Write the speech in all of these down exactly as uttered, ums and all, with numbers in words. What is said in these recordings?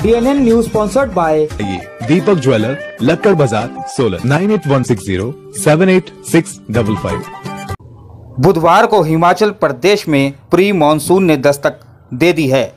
D N N news sponsored by Deepak jeweller, Lakkar Bazaar, Solan nine eight one six zero seven eight six five five. बुधवार को हिमाचल प्रदेश में pre monsoon ने दस्तक दे दी है।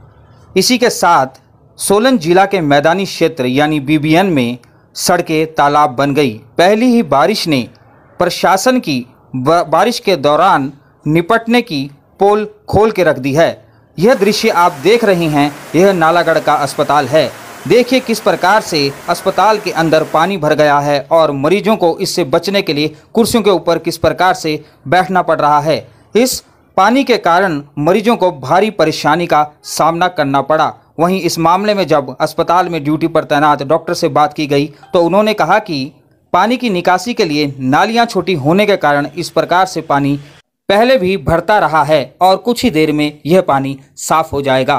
इसी के साथ सोलन जिला के मैदानी क्षेत्र यानी बी बी एन में सड़कें तालाब बन गई। पहली ही बारिश ने प्रशासन की बारिश के दौरान निपटने की पोल खोल के रख दी है। यह दृश्य आप देख रहे हैं, यह नालागढ़ का अस्पताल है। देखिए किस प्रकार से अस्पताल के अंदर पानी भर गया है और मरीजों को इससे बचने के लिए कुर्सियों के ऊपर किस प्रकार से बैठना पड़ रहा है। इस पानी के कारण मरीजों को भारी परेशानी का सामना करना पड़ा। वहीं इस मामले में जब अस्पताल में ड्यूटी पर तैनात डॉक्टर से बात की गई तो उन्होंने कहा कि पानी की निकासी के लिए नालियां छोटी होने के कारण इस प्रकार से पानी पहले भी भरता रहा है और कुछ ही देर में यह पानी साफ हो जाएगा।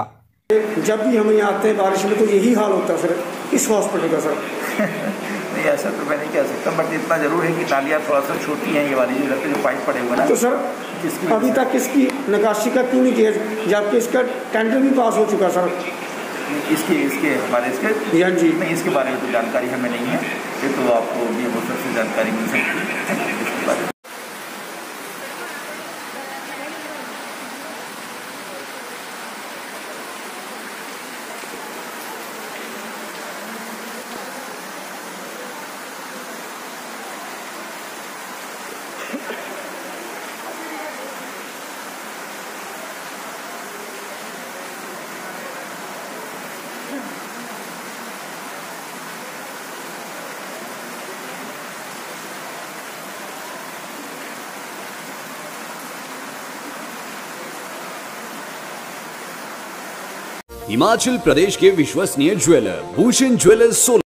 जब भी हम यहाँ आते हैं बारिश में तो यही हाल होता है सर इस हॉस्पिटल का। सर नहीं ऐसा तो मैं नहीं कह सकता, बट इतना जरूर है कि नालियाँ थोड़ा सा छोटी हैं ये वाली जो जो पाइप पड़े हुए ना। तो सर अभी तक इसकी नकाशी का क्यों नहीं किया, जबकि इसका टेंडर भी पास हो चुका सर? इसके इसके हमारे इसके हाँ जी नहीं, इसके बारे में तो जानकारी हमें नहीं है। ये तो आपको भी वो सबसे जानकारी मिल सकती है इसके बारे में। हिमाचल प्रदेश के विश्वसनीय ज्वेलर भूषण ज्वेलर्स सोलन।